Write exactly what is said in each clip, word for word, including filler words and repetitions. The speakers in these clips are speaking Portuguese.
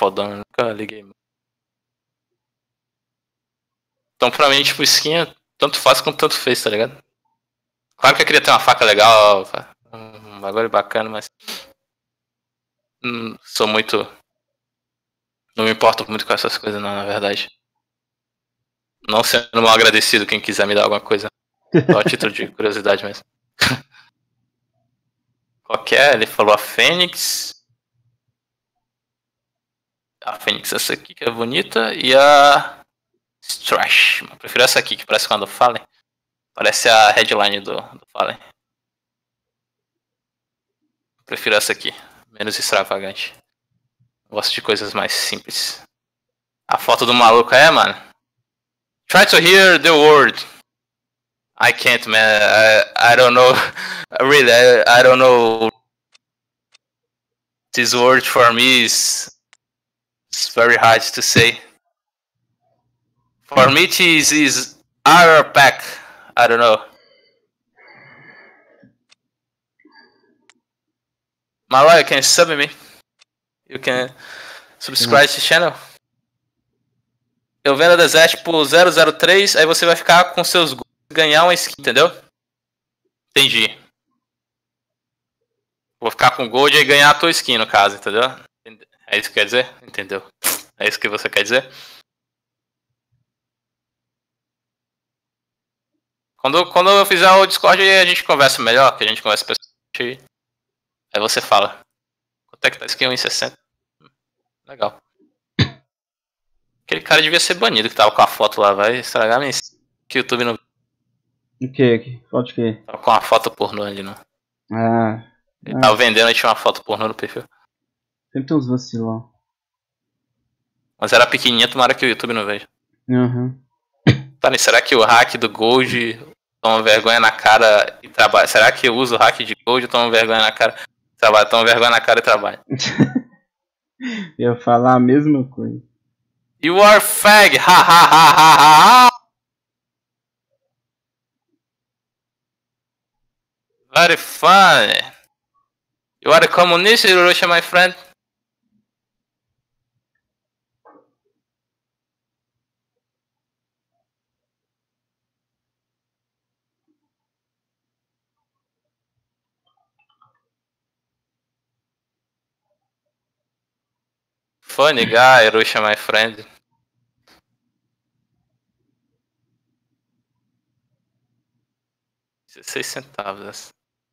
fodona, nunca liguei. Então pra mim, tipo, skin é tanto faz quanto tanto fez, tá ligado? Claro que eu queria ter uma faca legal, um bagulho bacana, mas... Hum, sou muito... Não me importo muito com essas coisas, não, na verdade. Não sendo mal agradecido quem quiser me dar alguma coisa. Só a título de curiosidade mesmo. Qualquer, ele falou a Fênix. A Fênix essa aqui que é bonita. E a Strash. Eu prefiro essa aqui que parece quando Fallen. Parece a headline do, do Fallen. Eu prefiro essa aqui. Menos extravagante. Gosto de coisas mais simples. A foto do maluco é, mano. Try to hear the word. I can't, man. I, I don't know. Really, I, I don't know. This word for me is it's very hard to say. For me, it is, is our pack. I don't know. Malloy, you can sub me. You can subscribe to channel. Eu vendo a Desert por zero zero três, aí você vai ficar com seus gols e ganhar uma skin, entendeu? Entendi. Vou ficar com gold e ganhar a tua skin, no caso, entendeu? É isso que quer dizer? Entendeu? É isso que você quer dizer? Quando, quando eu fizer o Discord, a gente conversa melhor, que a gente conversa pessoalmente. Aí você fala. Quanto é que tá skin? um e sessenta. Legal. Aquele cara devia ser banido que tava com a foto lá, vai estragar minha skin. Que o YouTube não... O que? Foto de quê? Tava com uma foto pornô ali, não. Ah. Ele ah. tava vendendo e tinha uma foto pornô no perfil. Sempre tem uns vacilão. Mas era pequenininha, tomara que o YouTube não veja. Uhum. Tá, será que o hack do Gold toma vergonha na cara e trabalha? Será que eu uso o hack de Gold e tomo vergonha na cara e trabalho? Tomo vergonha na cara e trabalho. Eu ia falar a mesma coisa. You are fag! Ha ha ha ha ha! Very funny! You are a communist, Russia, my friend? Funny guy, Russia, my friend. dezesseis centavos.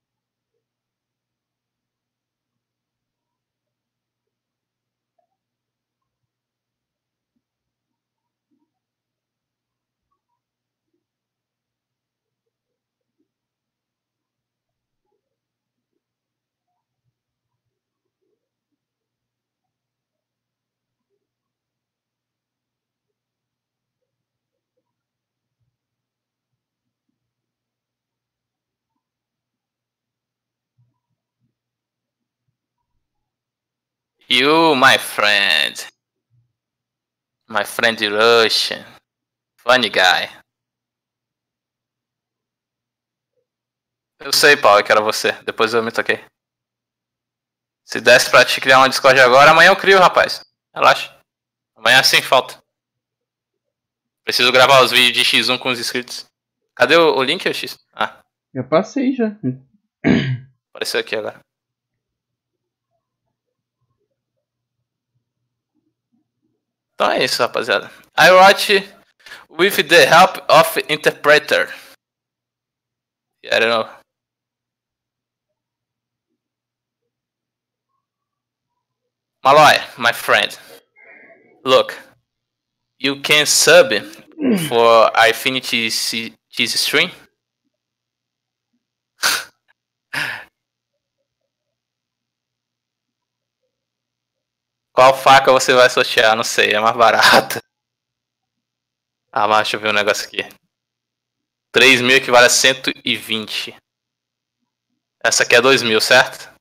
You, my friend. My friend Russian. Funny guy. Eu sei, Paulo, que era você. Depois eu me toquei. Se desse pra te criar uma Discord agora, amanhã eu crio, rapaz. Relaxa. Amanhã sem falta. Preciso gravar os vídeos de X um com os inscritos. Cadê o, o link, X? Ah. Já passei, já. Apareceu aqui agora. Então é isso, rapaziada. I wrote with the help of interpreter. I don't know. Malloy, my friend. Look. You can sub for Infinity Cheese Stream. Qual faca você vai sortear? Não sei, é mais barata. Ah, mas deixa eu ver um negócio aqui. três mil equivale a cento e vinte. Essa aqui é dois mil, certo?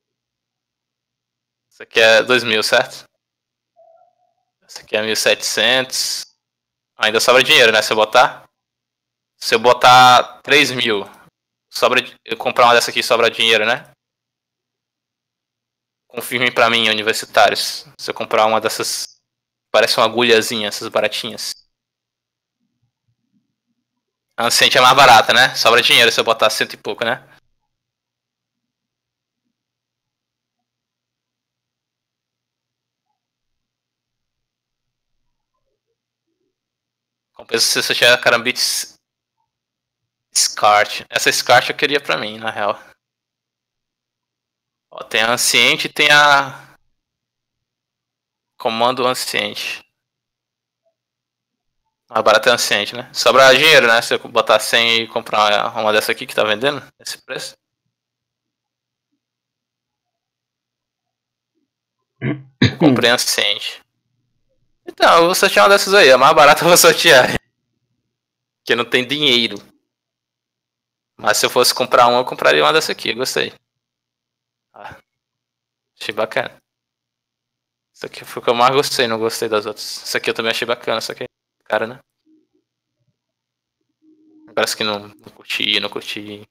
Essa aqui é dois mil, certo? Essa aqui é mil e setecentos. Ainda sobra dinheiro, né? Se eu botar. Se eu botar três mil, sobra, eu comprar uma dessa aqui sobra dinheiro, né? Confirmem pra mim, universitários. Se eu comprar uma dessas. Parece uma agulhazinha, essas baratinhas. A Anciente é mais barata, né? Sobra dinheiro se eu botar cento e pouco, né? Compensa se você tiver a Karambit Scart. Essa Scart eu queria pra mim, na real. Ó, tem a Anciente e tem a... Comando Anciente. A barata é Anciente, né? Sobra dinheiro, né? Se eu botar cem e comprar uma dessa aqui que tá vendendo, esse preço. Eu comprei Anciente. Então, eu vou sortear uma dessas aí. A mais barata eu vou sortear. Porque não tem dinheiro. Mas se eu fosse comprar uma, eu compraria uma dessa aqui. Gostei. Ah, achei bacana. Isso aqui foi o que eu mais gostei, não gostei das outras. Essa aqui eu também achei bacana, só que cara, né? Parece que não, não curti, não curti.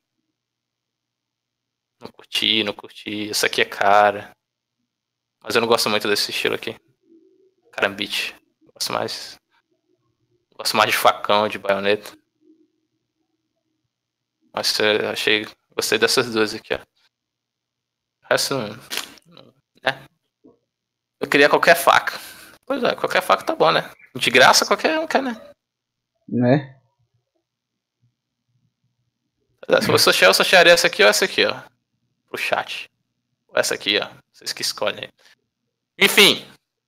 Não curti, não curti. Essa aqui é cara. Mas eu não gosto muito desse estilo aqui. Karambit. Gosto mais. Gosto mais de facão, de baioneta. Mas eu achei. Gostei dessas duas aqui, ó. O resto não. Né? Eu queria qualquer faca. Pois é, qualquer faca tá bom, né? De graça qualquer um quer, né? Né? Se eu sortear, eu sortearia essa aqui ou essa aqui, ó. Pro chat. Ou essa aqui, ó. Vocês que escolhem. Enfim.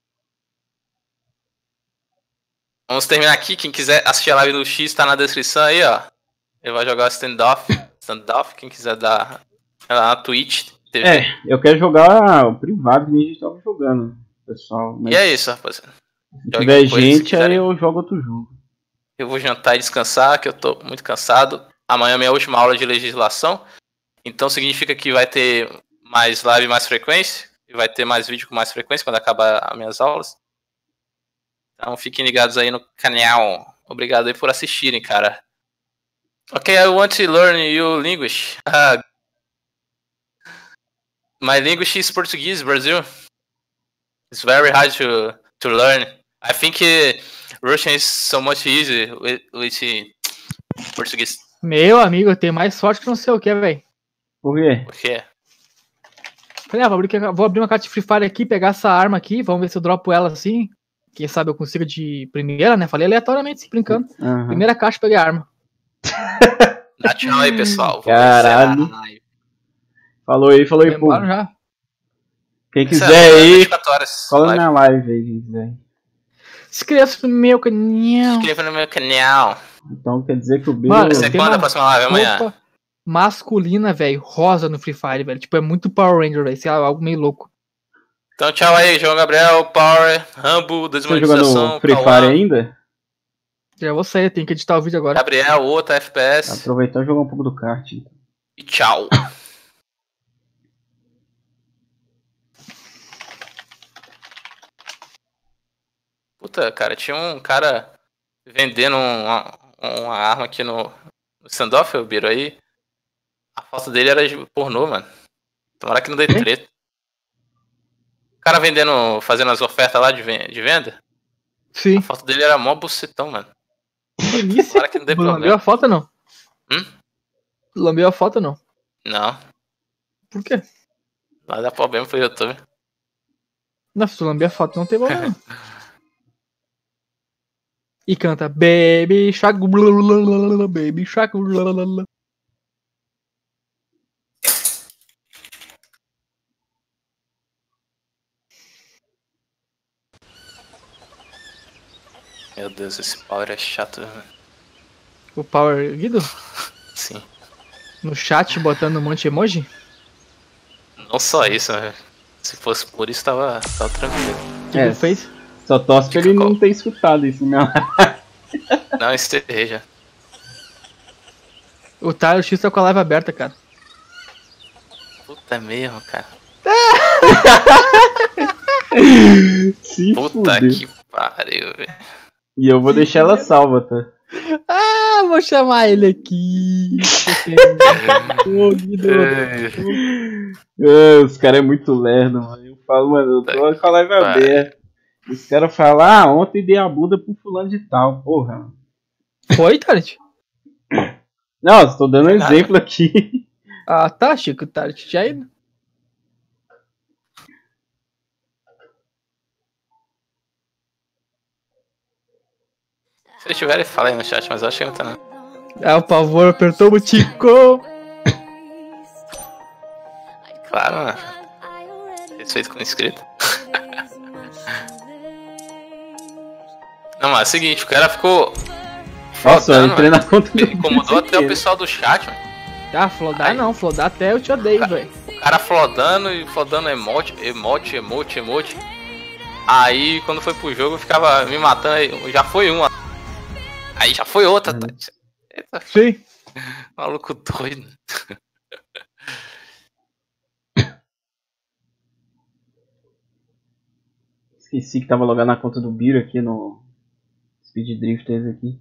Vamos terminar aqui. Quem quiser assistir a live do X tá na descrição aí, ó. Ele vai jogar standoff. Standoff. Quem quiser dar lá na Twitch. T V. É, eu quero jogar o privado que a gente tava jogando, pessoal. Mas E é isso, rapaziada. se tiver gente, aí eu jogo outro jogo. Eu vou jantar e descansar, que eu tô muito cansado. Amanhã é minha última aula de legislação. Então significa que vai ter mais live mais frequência. E vai ter mais vídeo com mais frequência quando acabar as minhas aulas. Então fiquem ligados aí no canal. Obrigado aí por assistirem, cara. Ok, I want to learn your language. Uh, my language is Portuguese, Brazil. It's very hard to, to learn. I think uh, Russian is so much easy with, with Portuguese. Meu amigo, eu tenho mais sorte que não sei o que, velho. Por quê? Por quê? Falei, ah, vou abrir, vou abrir uma carta de Free Fire aqui, pegar essa arma aqui, vamos ver se eu dropo ela assim. Quem sabe eu consigo de primeira, né? Falei aleatoriamente, se brincando. Uhum. Primeira caixa, peguei a arma. Dá tchau aí, pessoal. Vou Caralho. Falou aí, falou aí, pô. Já. Quem Essa quiser é aí, vinte e quatro horas, cola live. na live aí, quem quiser. Inscreva-se no meu canal. Inscreva no meu canal. Então quer dizer que o Bill... Mano, Você tem quando uma a próxima live? Amanhã? roupa masculina, velho, rosa no Free Fire, velho. Tipo, é muito Power Ranger, velho. Isso é algo meio louco. Então tchau aí, João Gabriel, Power, Rambo, Você Desmonetização, jogando Free Cauã, Fire ainda? Já vou sair, tenho que editar o vídeo agora. Gabriel, outra F P S. Aproveitar e jogar um pouco do kart. E tchau. Puta, cara, tinha um cara vendendo uma, uma arma aqui no, no standoff, eu Biro aí. A foto dele era de pornô, mano. Tomara que não dê treta. O cara vendendo, fazendo as ofertas lá de venda. Sim. A foto dele era mó bucetão, mano. Que delícia. Tomara que não dê Lambeu problema. a foto, não? Hum? Lambeu a foto, não? Não, Por quê? não dá problema pro YouTube. Não, se tu lamber a foto, não tem problema. Não. E canta Baby Shark, blablabla, Baby Shark, blablabla. Meu Deus, esse Power é chato, velho. O Power Guido? Sim. No chat botando um monte de emoji? Não só isso, velho. Se fosse por isso, tava, tava tranquilo. O que É. ele fez? Só torce pra ele não ter escutado isso, não. Não, encerrei já. O Tyler X tá com a live aberta, cara. Puta mesmo, cara. Se Puta fuder. que pariu, velho. E eu vou deixar ela salva, tá? Ah, vou chamar ele aqui. Ô, Guido. Ah, os caras é muito lerdo, mano. falo, mano, eu tô com a live Vai. aberta. Os caras falam, ah, ontem dei a bunda pro fulano de tal, porra. Foi, Tart? Não, eu tô dando um É nada. exemplo aqui. Ah, tá, Chico, Tart. Já indo. Se eles tiverem, fala aí no chat, mas eu acho que não tá não. Ah, o pavor apertou o Tico. Claro, mano. Respeito com o inscrito. Não, mas é o seguinte, o cara ficou. Nossa, eu flodando, entrei mano. na conta do Incomodou até o inteiro. pessoal do chat, mano. Ah, flodar Ai. não, flodar até eu te odeio, velho. O cara flodando e flodando emote, emote, emote, emote. Aí quando foi pro jogo eu ficava me matando, aí já foi uma. Aí já foi outra, Uhum. tá? Eita, Sim. maluco doido. Esqueci que tava logado na conta do Biro aqui no Speed Drifters aqui.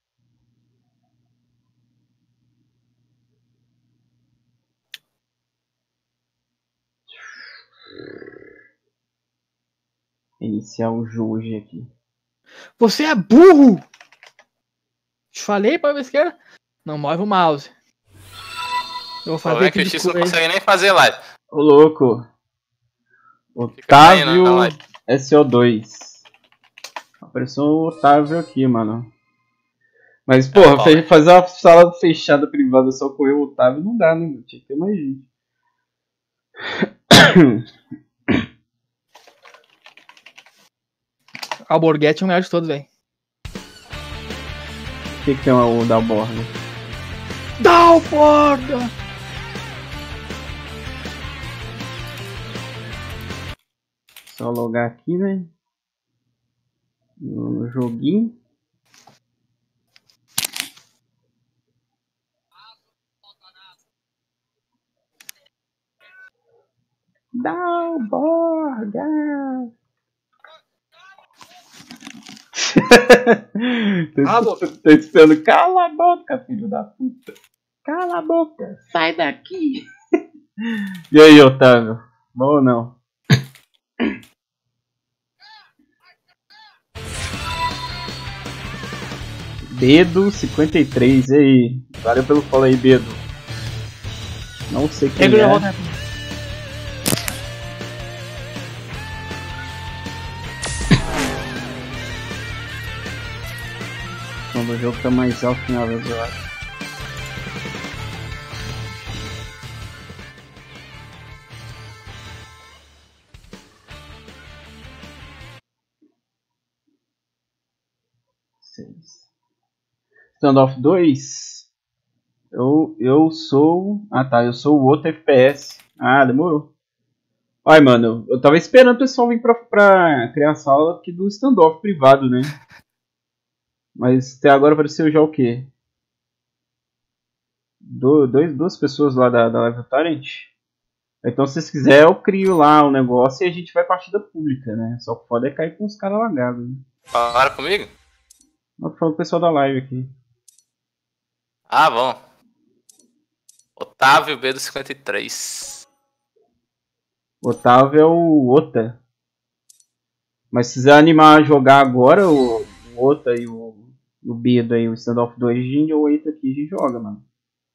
Iniciar o jogo hoje aqui. Você é burro! Te falei pra esquerda? Não move o mouse. Eu vou O fazer problema é aqui que o de X não escuro aí. consegue nem fazer live. Ô louco. Fica caindo na Otávio live. S O dois. Apareceu o Otávio aqui, mano. Mas, porra, Paulo, fe- né? fazer uma sala fechada privada só com eu e o Otávio não dá, né, mano? Tinha que ter mais gente. Alborguete é o melhor de todos, velho. O que, que tem o da borda? Dá o borda! Só logar aqui, né? No, no joguinho. Dá o borda! Cala a tô, boca. tô esperando. Cala a boca, filho da puta. Cala a boca. Sai daqui. E aí, Otávio? Bom ou não? Bedo cinquenta e três, e aí? Valeu pelo follow aí, Bedo. Não sei quem Regra é. da volta. Quando o jogo tá mais alto que na vez, eu acho. seis. Standoff dois. Eu, eu sou. Ah tá, eu sou o outro F P S. Ah, demorou. Ai, mano, eu tava esperando o pessoal vir pra, pra criar sala aqui do standoff privado, né? Mas até agora apareceu já o quê? Do, dois, duas pessoas lá da, da Live Torrent. Então, se vocês quiserem, eu crio lá o negócio e a gente vai partida pública, né? Só que foda é cair com os caras lagados. Né? Falaram comigo? Eu tô falando com o pessoal da live aqui. Ah, bom. Otávio B do cinquenta e três. Otávio é o Ota. Mas se quiser animar a jogar agora, o, o Ota e o, o Bedo aí, o Standoff dois, a gente ou entra aqui e a gente joga, mano.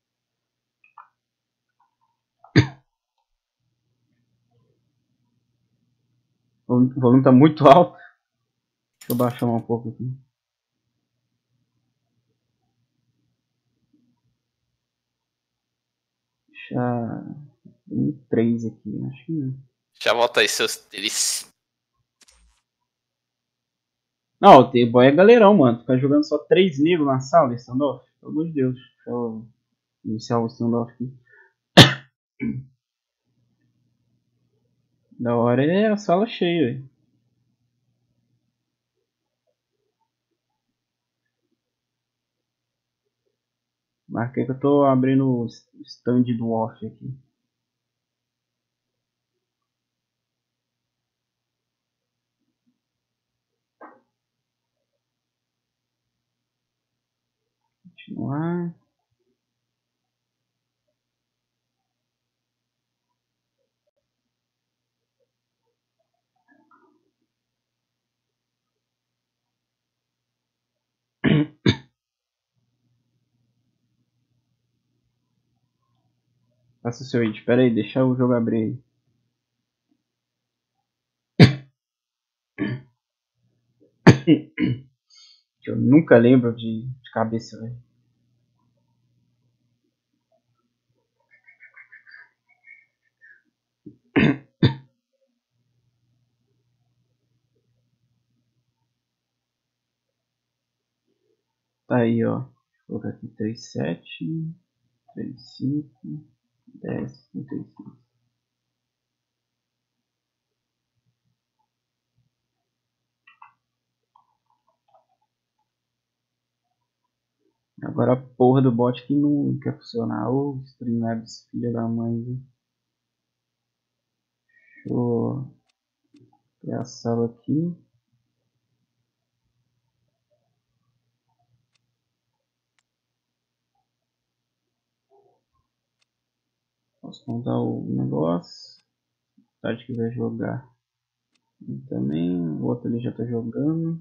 O volume tá muito alto. Deixa eu baixar um pouco aqui. Deixa um três aqui, acho que não. Já volta aí, seus delícias. Não, o T-Boy é galerão, mano. Ficar jogando só três negros na sala de standoff. Pelo amor de Deus. Deixa eu iniciar o standoff aqui. Da hora é a sala cheia, velho. Marquei que eu tô abrindo o stand do off aqui. Continuar. Faça o seu hit. Pera aí, deixa o jogo abrir aí. Eu nunca lembro de, de cabeça, velho. Tá aí, ó. Vou colocar aqui trinta e sete, trinta e cinco, dez, trinta e cinco. Agora a porra do bot que não quer funcionar. Ô, oh, Streamlabs, filha da mãe, viu? Deixa eu criar a sala aqui. Posso contar o negócio. Tarde que vai jogar. E também, o outro ali já tá jogando.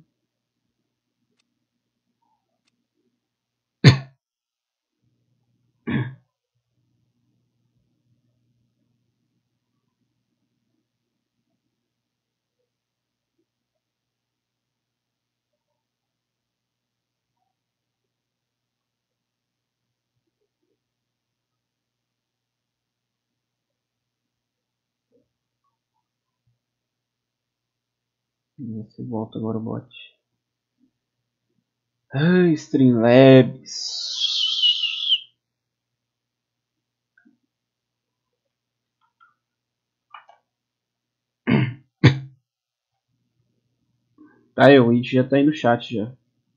Vamos ver se volta agora o bot. Ai, Streamlabs. Tá aí, o It já tá aí no chat já.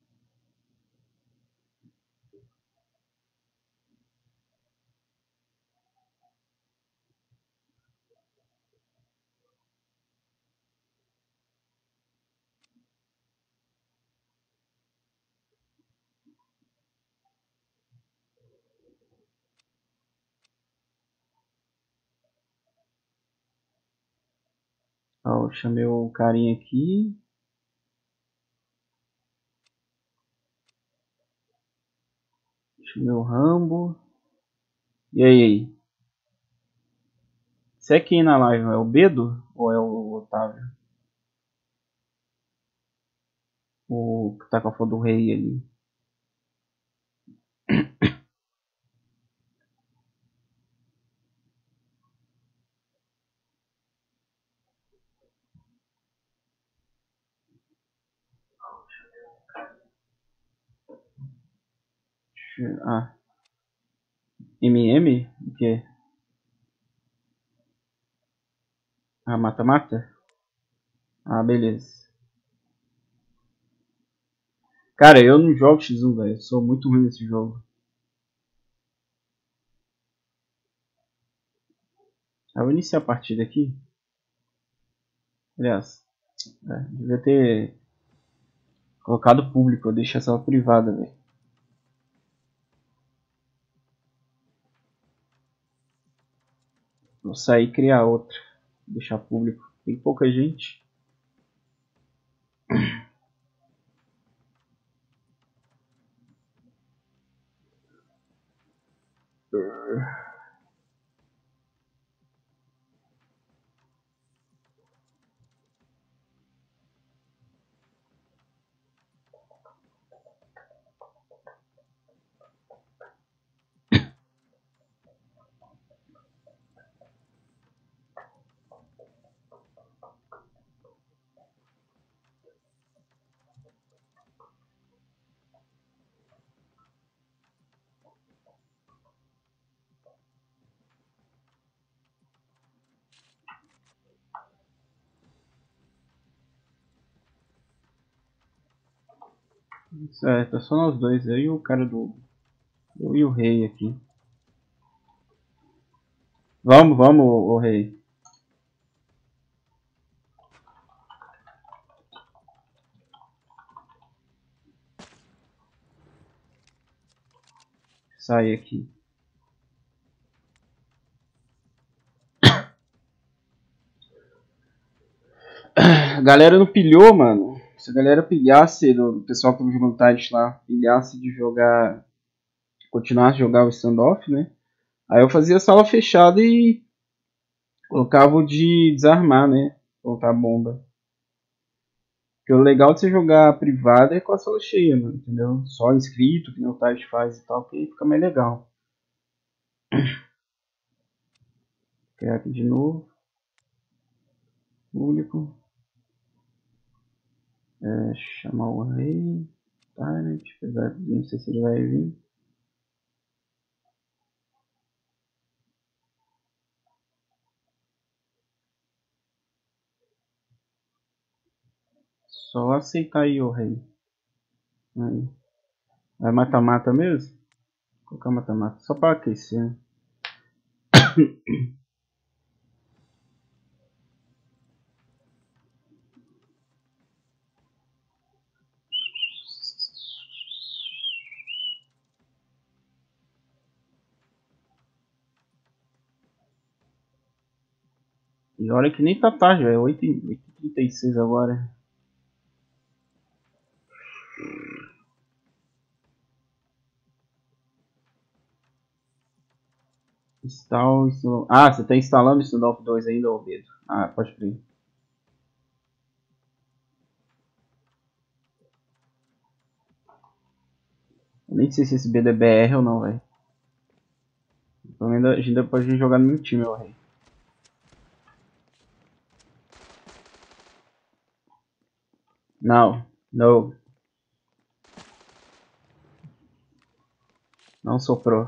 Ó, eu chamei o carinha aqui. Chamei o Rambo. E aí, aí? Você é quem na live? É o Bedo? Ou é o Otávio? O que tá com a foto do rei ali. Ah. M M? O que? Ah, mata-mata? Ah, beleza. Cara, eu não jogo X um, velho. Eu sou muito ruim nesse jogo. Eu vou iniciar a partida aqui. Aliás, é, devia ter colocado público. Eu deixei essa privada, velho. Vou sair e criar outra. Deixar público. Tem pouca gente. Certo, é só nós dois. Eu e o cara do... Eu e o rei aqui. Vamos, vamos, o, o rei. Sai aqui. A galera não pilhou, mano. Se a galera pilhasse, o pessoal que tava jogando Tide lá, pilhasse de jogar, continuasse a jogar o standoff, né? Aí eu fazia sala fechada e colocava o de desarmar, né? Colocar bomba. Porque o legal de você jogar privada é com a sala cheia, mano, entendeu? Só inscrito, que nem o Tide faz e tal, que fica mais legal. Criar aqui de novo. Público. É, chamar o rei. Tyrant, apesar de não sei se ele vai vir. Só aceitar aí o rei. Aí. Vai mata-mata mesmo? Vou colocar mata-mata. Só para aquecer, né? E olha que nem tá tarde, velho. oito e trinta e seis agora. Install, install... Ah, você tá instalando o Standoff dois ainda, ô Pedro? Ah, pode crer. Eu nem sei se esse B D B R ou não, velho. Pelo menos a gente ainda pode jogar no meu time, ô rei. Não, não. Não soprou.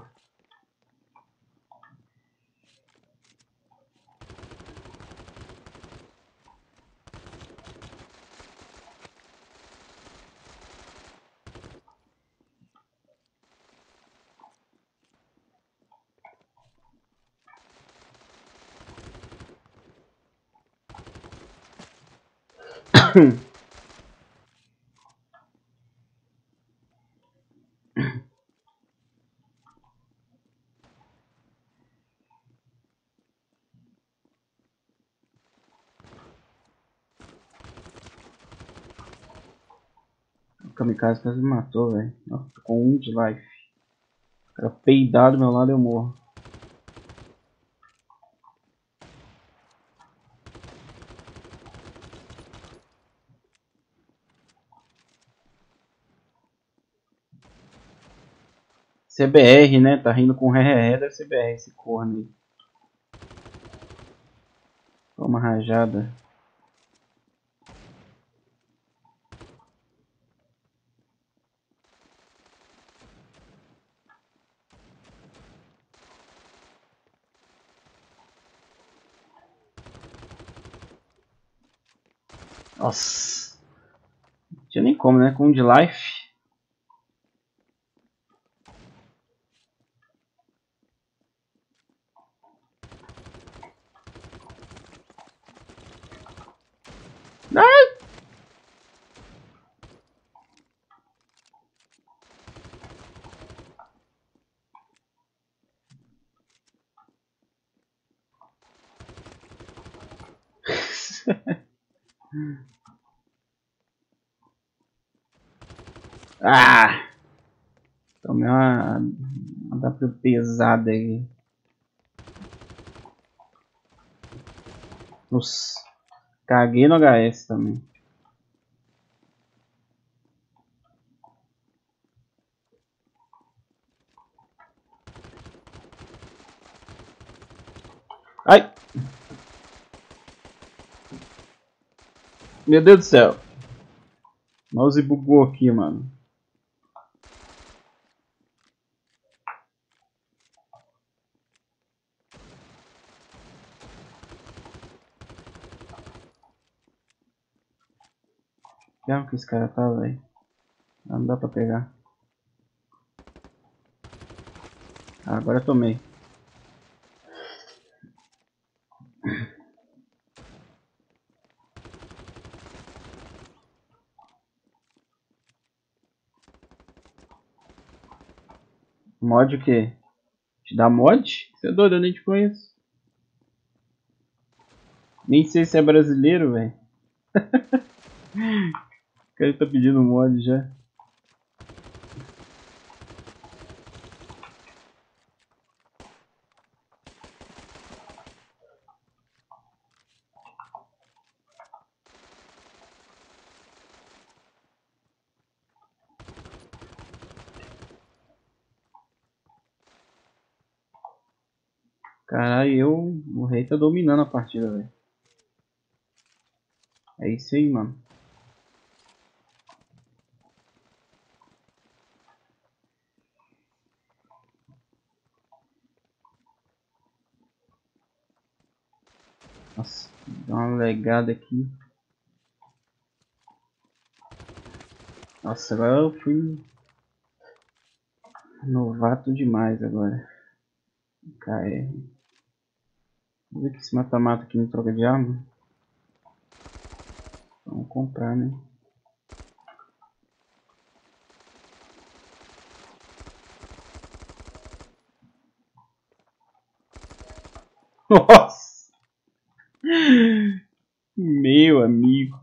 O Kamikaze quase me matou, velho. Tô com um de life. O cara peidado do meu lado eu morro. C B R, né? Tá rindo com ré, ré, deve ser B R esse corno aí. Toma rajada. Nossa. Não tinha nem como, né? Com um de life. Ai! Ah! Tomei uma, uma W pesada aí. Nossa. Caguei no H S também. Ai! Meu Deus do céu. O mouse bugou aqui, mano. Que arma que esse cara tá, velho? Não dá pra pegar. Ah, agora eu tomei. Mod o quê? Te dá mod? Você é doido, eu nem te conheço. Nem sei se é brasileiro, velho. O cara tá pedindo mod já. Caralho, eu... o rei tá dominando a partida, velho. É isso aí, mano. Nossa, dá uma legada aqui. Nossa, agora eu fui novato demais agora. K R. Vamos ver que esse mata-mata aqui não troca de arma. Vamos comprar, né? Nossa! Meu amigo.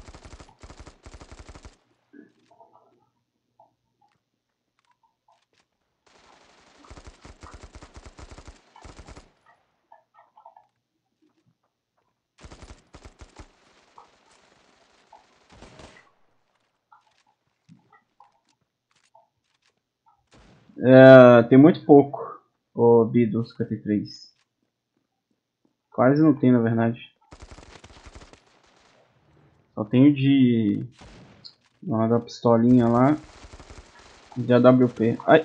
É, tem muito pouco o B do cinquenta e três. Quase não tem, na verdade. Só tenho de... uma da pistolinha lá. De A W P. Ai!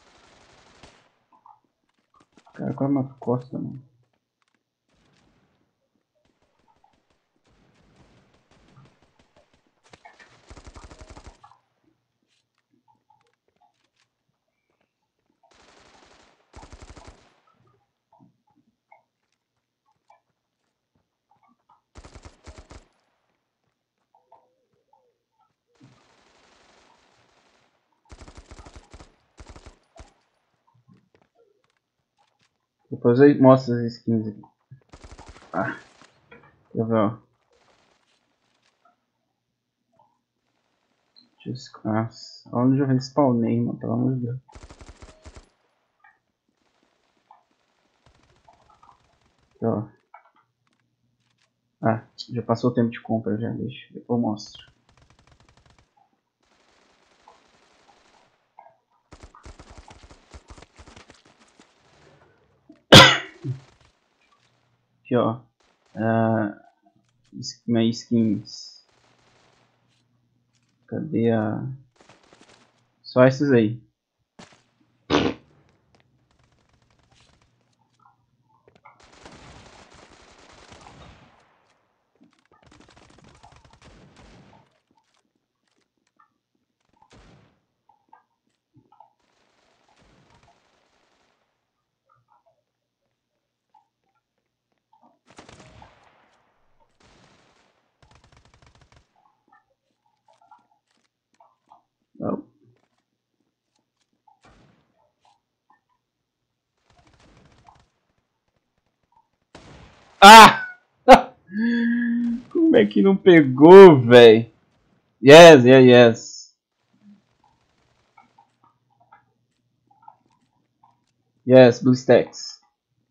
O cara quase matou Costa, mano. Depois eu mostro as skins aqui. Ah, deixa eu ver, ó. Deixa eu... Ah, onde eu respawnei, mano, pelo amor de Deus. Aqui, ó. Ah, já passou o tempo de compra já, deixa. Depois eu mostro. Aqui, ó. Ah, minha skins. Cadê a... Só esses aí. Não. Ah! Como é que não pegou, velho? Yes, yes, yes. Yes, blue stacks.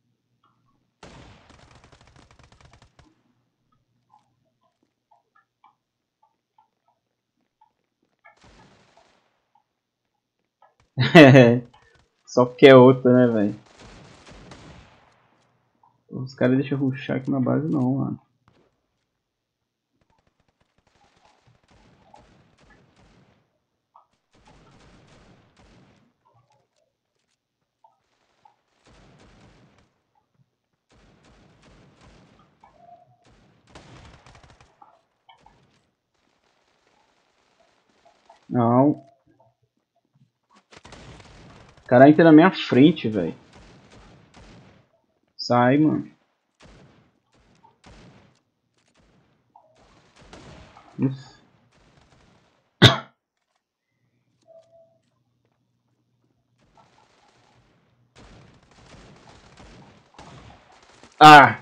Só quer outra, né, velho? Os caras deixam rushar aqui na base, não, mano. Não. O cara entra na minha frente, velho. Sai, mano. Uf. Ah!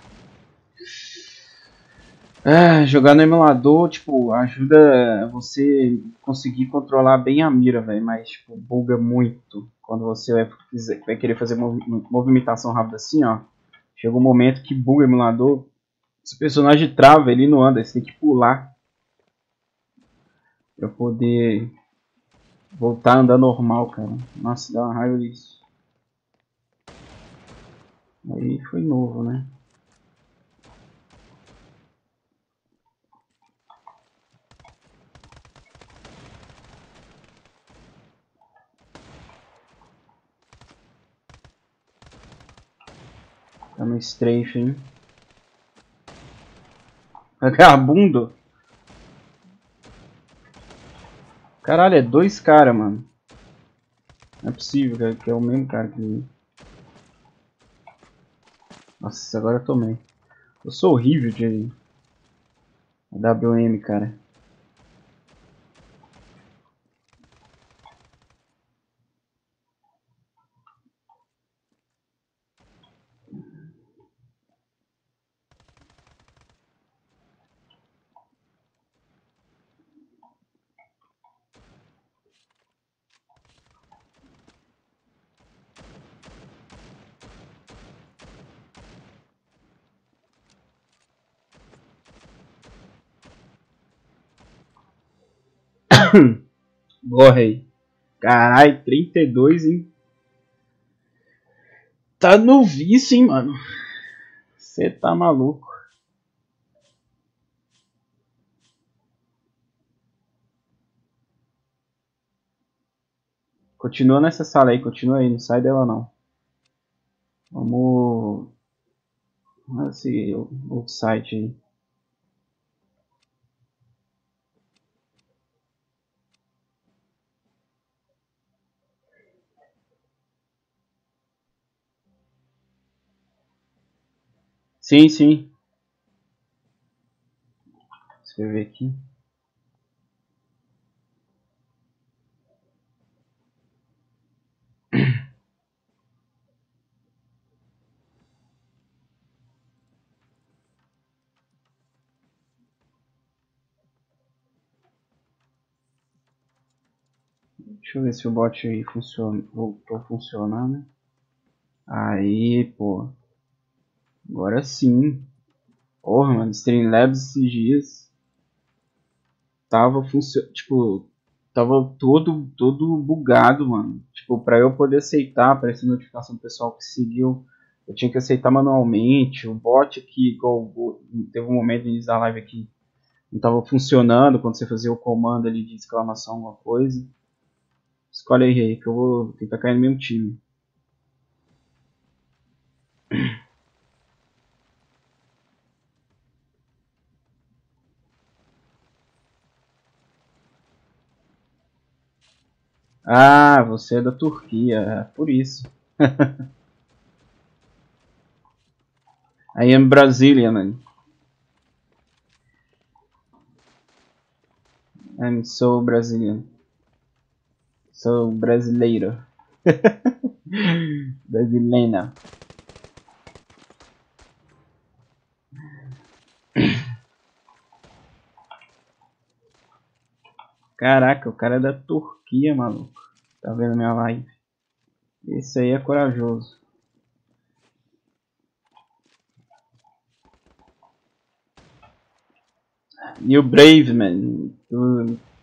Ah, jogar no emulador, tipo, ajuda você conseguir controlar bem a mira, velho. Mas, tipo, buga muito quando você vai, quiser- vai querer fazer movi- movimentação rápida assim, ó. Chega um momento que buga o emulador. Se o personagem trava, ele não anda, você tem que pular pra poder voltar a andar normal, cara. Nossa, dá uma raiva disso. Aí foi novo, né? Tá no strafe, hein? Vagabundo! Caralho, é dois caras, mano. Não é possível, cara, que é o mesmo cara que... Nossa, agora eu tomei. Eu sou horrível de W M, cara. Morre aí. Caralho, trinta e dois, hein? Tá no vício, hein, mano? Você tá maluco. Continua nessa sala aí, continua aí, não sai dela não. Vamos... Vamos seguir o outro site aí. Sim, sim. Escrever aqui. Deixa eu ver se o bot aí funciona, voltou a funcionar, né? Aí, pô. Agora sim. Porra, mano, Streamlabs esses dias tava funcionando, tipo, tava todo, todo bugado, mano. Tipo, pra eu poder aceitar, aparecer notificação do pessoal que seguiu, eu tinha que aceitar manualmente. O bot aqui, igual, teve um momento no início da live aqui, não tava funcionando quando você fazia o comando ali de exclamação, alguma coisa. Escolhe aí, que eu vou tentar cair no mesmo time. Ah, você é da Turquia, é por isso. I am Brazilian, man. I'm so Brazilian. Sou brasileiro. Brasilena. Caraca, o cara é da Turquia, maluco. Tá vendo minha live? Esse aí é corajoso. E o Brave, man. Tu